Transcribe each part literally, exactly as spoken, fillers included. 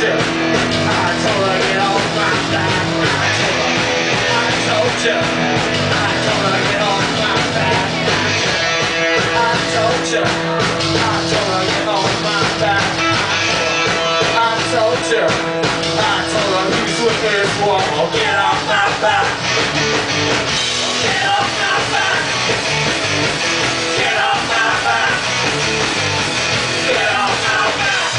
you, I told her get off my back. I told you, I told her get off my back. I told you, I told her get off my back. I told you, I told her who's with this wall, get off my back. Get off my back. Get off my back. Get off my back.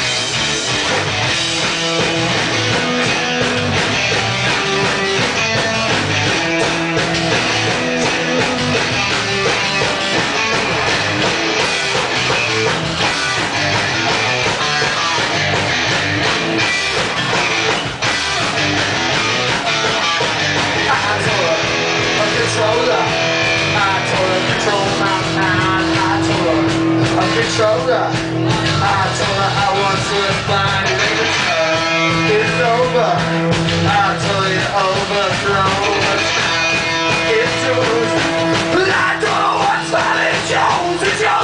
Controller. I told her control my mind. I told her a controller. I told her I want to find it. It's over. I told you overthrown. It's yours. But I don't know what's Jones. It's yours.